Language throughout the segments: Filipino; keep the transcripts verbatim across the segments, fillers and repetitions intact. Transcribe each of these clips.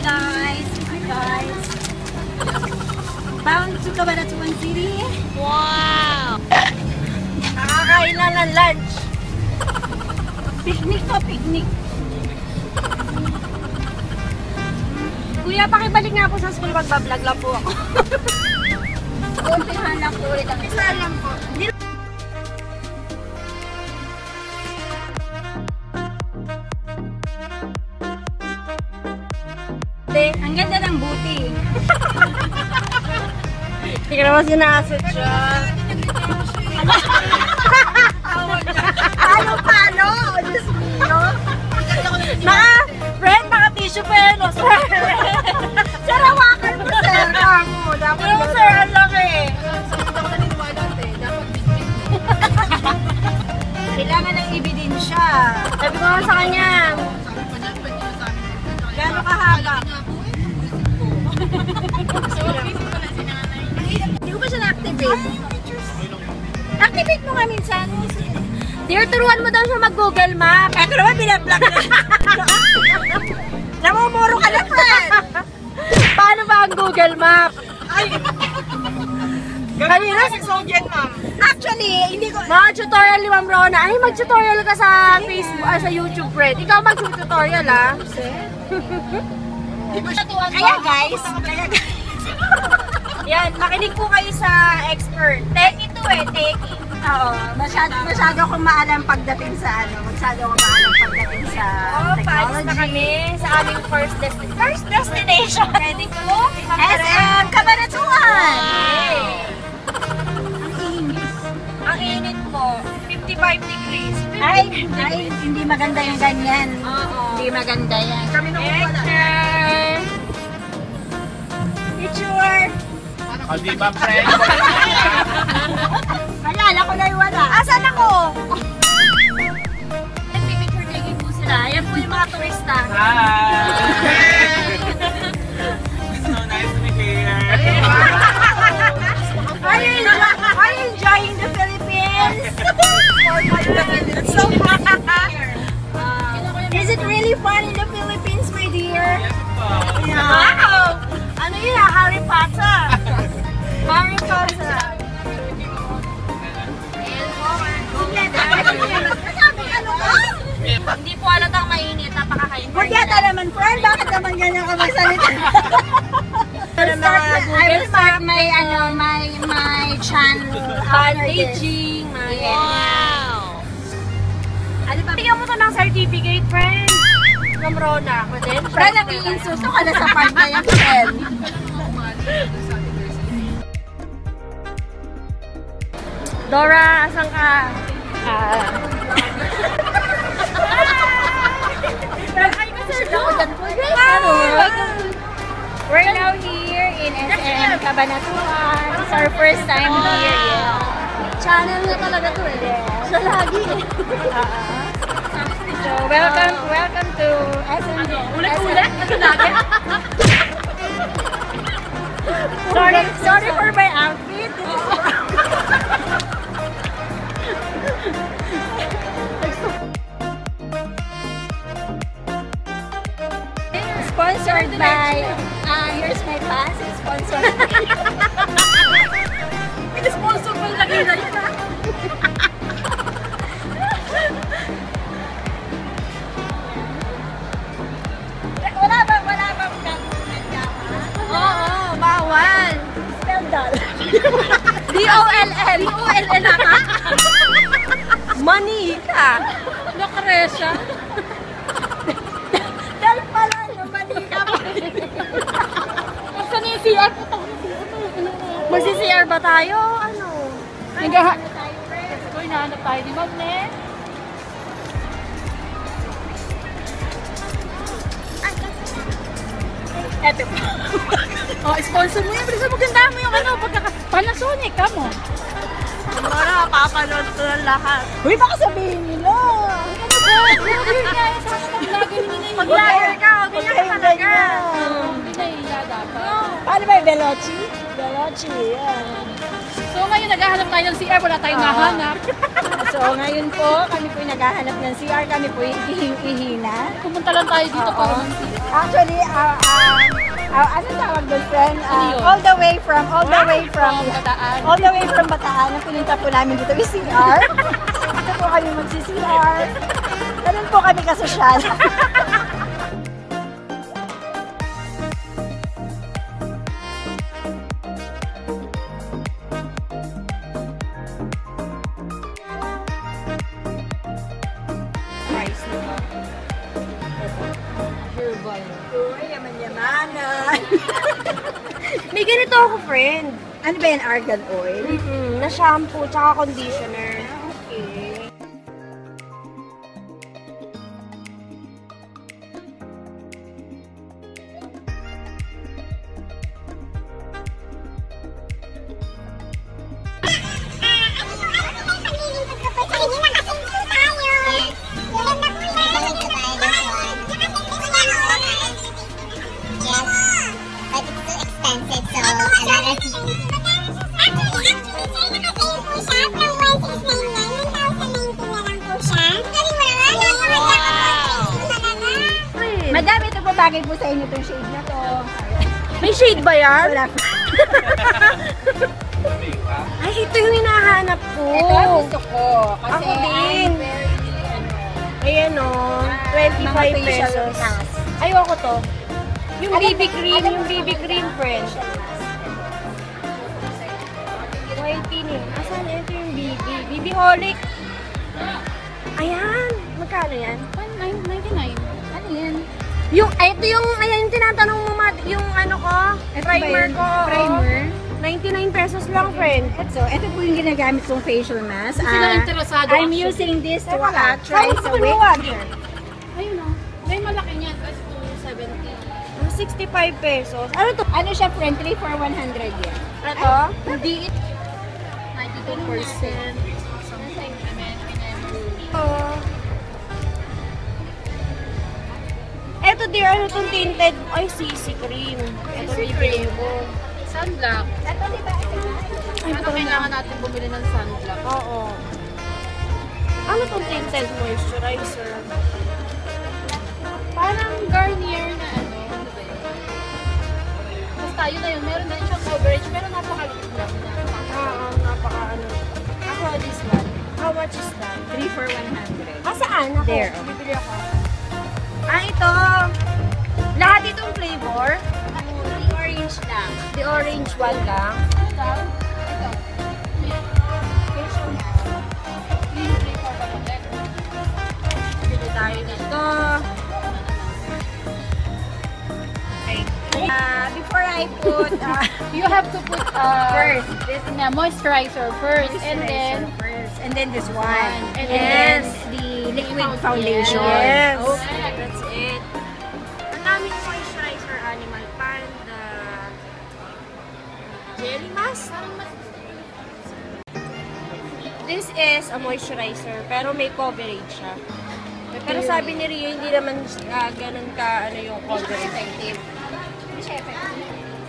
guys! Hi guys! Bound to Cabanatuan City. Wow! Nakakain na ng lunch. Picnic to, picnic. Kuya, pakibalik nga po sa school. Magbablog lang po ako. Kuntihan lang po ulit ang isa lang po. Ang ganda ng buti. Hindi ka naman sinasot siya. Palo, palo! Diyos mo! Naka, friend, naka tissue pa yan, no, sir. Sir, hawakan mo, sir. Kamo, dapat Pero, sir, ang laki. Kailangan ng ebidensya. Sabi ko nga sa kanya. Gano'ng kahaba? Hindi ko ba siya na-activate? Activate mo nga minsan. Dear, turuan mo daw siya mag-Google Map. Ako naman binablock na. Namumuro ka na, friend. Paano ba ang Google Map? Ay! Kanina, Sogyan, ma'am. Actually, hindi ko... mga tutorial ni Ma'am Rona. Ay, mag-tutorial ka sa Facebook, ah, sa YouTube, friend. Ikaw mag-tutorial, ah. Kaya guys, kaya guys. Yan, makinig po kayo sa expert. Teki to eh, teki. Oo, masyado, masyado akong maalam pagdating sa ano, masyado akong maalam pagdating sa Oh, paalis technology. na kami sa aming first destination. First destination! Ready po? S M Cabanatuan! Yay! Ang init. Ang init po. fifty-five degrees. Ay, ay, hindi maganda yung ganyan. Oo. Hindi maganda yan. Kami Picture! Picture! O, di ba, friend? Alala ko na yung wala. Asan ako? Nagpipicture taking po sila. Yan po yung mga turista. Hi! So nice to be here. Are you, are you enjoying the Philippines? It's so hot here. Is it really fun in the Philippines, my dear? Wow! Ano yun ah? Harry Potter? Harry Potter. Ano ka? Hindi po halatang mainit. Napakakain. Magyata naman, friend. Bakit naman ganyan ka magsalita? Ng mga I will Google start my, ano, my, my channel after this. Bandaging. Yes. Wow! Ano ba? Bigyan mo to ng certificate, friend. Ma'am Rona. Credentials. Friend, ang iinsulto ka na sa part na yan, friend. Dora, asan ka? Ah. We're now here in S M Cabanatuan. It's our first time here. Yeah. Channel na talaga to eh. Siya lagi eh. So, welcome, welcome to S M. Ulit-ulit? Ito lagi? Sorry, sorry for my outfit. Sponsored by, ah, here's my pass. It's sponsored by. Sponsor pa yung lagay na yun, ha? Wala ba, wala bang gagawin? Oo, bawal. Spell that. D O L L. D O L L na ka? Manika. Nakaresya. Dahil pala yung mali ka pa. Saan yung C R? Magsi-C R ba tayo? Ano? Nagaha... Ito, hinahanap tayo ni Ma'am Ne. Eto po. Oh, sponsor mo yan. Bilisan mo, ganda mo yung ano, pagkaka... Panasonic ka mo. Para, papanood ko ng lahat. Uy, baka sabihin nila. Ano ba? Vlogger ka. Pag-vlogger nila yung... Pag-vlogger ka, o ganyan ka talaga. Hindi na iya dapat. Ano ba yung Veloci? Veloci, yan. So ngayon, naghahanap tayo ng C R. Wala tayong nahanap. So, ngayon po, kami po naghahanap ng C R. Kami po ihing-ihina. Pumunta lang tayo dito Oo. para Actually, uh, uh, uh, ano tawag doon, friend? Ano Uh, yun? all the way from, all the way from, From Bataan. all the way from Bataan, ang pinunta po namin dito is C R. Dito po kami magsi-C R. Ganun po kami kasosyal. Price nito. herbal. Uy, yaman-yamanan. May ganito ako, friend. Ano ba yan, argan oil? Mm-mm, na shampoo, tsaka conditioner. Okay. Madami ito pa bagay po sa inyo itong shade na to. May shade ba yan? Wala po. Ay, ito yung hinahanap ko. Ito ang gusto ko. Kasi Ako din. I'm very, ano, Ayan o, twenty-five mga facial pesos. mask. Ayoko to. Yung Alam B B mo- cream, alam yung mo B B sa cream, mga friend. facial mask. Whiteen eh. Asan? Ito yung B B. B B Holic. Ayan. Magkano yan? nine ninety-nine. Ano yan? Yung, ay, ito yung, ayan yung tinatanong mo, Mat, yung ano ko, Ito ba primer yun? ko. oo. Primer? ninety-nine pesos lang, friend. Ito, ito po yung ginagamit kong facial mask. Hindi sila Ah, interesado. I'm actually. using this to Teka lang. uh, try Saan sa ko week. kumuha? Ayun o. May malaki niyan. Tapos two seventy. Ah, sixty-five pesos. Ano to? Ano siya, friend? three for one hundred yan. Ito? Hindi. ninety-two percent. Something. I mean, I never. Ito. Ito, dear, ano itong tinted? Ay, C C cream. Ito, C C bibili ko. Sunblock. Ito, di ba? Ito, Ano kailangan natin bumili ng sunblock? Oo. Ano itong tinted moisturizer? Parang Garnier na ano. Ano ba yun? Basta yun na yun. Meron na rin siyang coverage pero napakaliit lang na. Oo, napaka ano. Ako, this one. How much is that? three for one hundred. Ah, saan? Ako. There, oh. Bibili ako. Ah, ito. Lahat itong flavor. The orange lang. The orange one lang. Ano daw? Ito. Facial mask. Yung flavor ba ulit? Bibili tayo nito. Uh, before I put uh, You have to put uh, first this na moisturizer first and then moisturizer first, and then this one, And and, then then the liquid Yes. foundation. Yes. Okay. That's it. Ang daming moisturizer, Animal Panda. Jelly mask. This is a moisturizer, pero may coverage siya. Pero sabi ni Rio, hindi naman uh, ganun ka ano yung coverage. Effective. Hindi siya effective.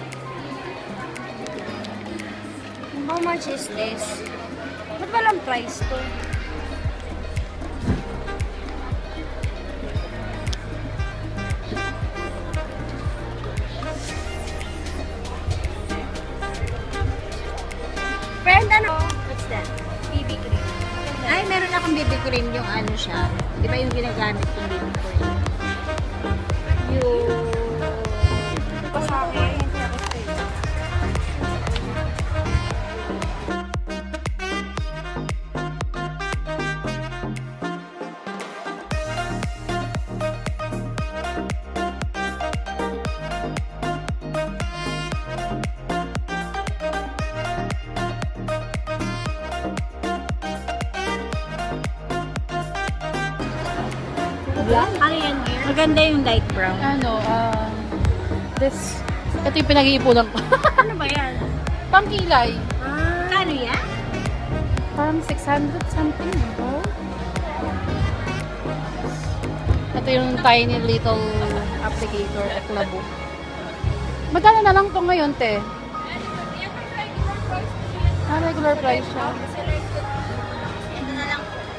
How much is this? Ba't walang price to? Friend, ano? What's that? B B cream. Ay, meron akong B B cream yung ano siya. Di ba yung ginagamit kong B B cream? Yung... Pa sa akin. Black? Ano yan, dear? Maganda yung light brown. ano, um, this, ito yung pinag-iipunan ko. Ano ba yan? Pangkilay. Ah, Kano yan? Parang six hundred something. Oh. Ito yung tiny little applicator at labo. Magkano na lang to ngayon, te? Ah, regular price siya. Ito na lang po.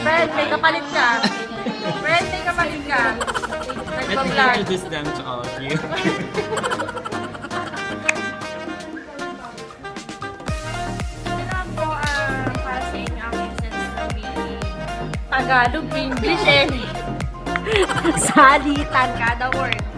Friend, may kapalit ka. Friend, may kapalit ka. Let me Nagpa-vlog. introduce them to all of you. Ano po ang para sa inyo ang essence ng Tagalog, English, eh. Salitan kada word.